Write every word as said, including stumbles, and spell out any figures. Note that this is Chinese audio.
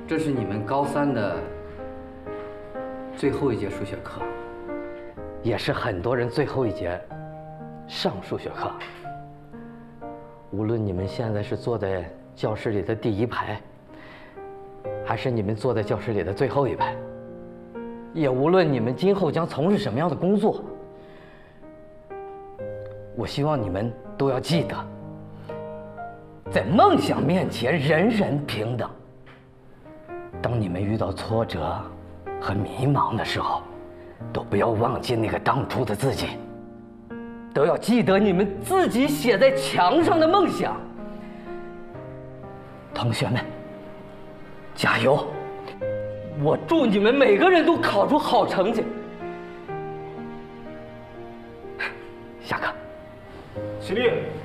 这是你们高三的最后一节数学课，也是很多人最后一节上数学课。无论你们现在是坐在教室里的第一排，还是你们坐在教室里的最后一排，也无论你们今后将从事什么样的工作，我希望你们都要记得，在梦想面前人人平等。当你们遇到挫折和迷茫的时候，都不要忘记那个当初的自己，都要记得你们自己写在墙上的梦想。同学们，加油！我祝你们每个人都考出好成绩。下课。 起立。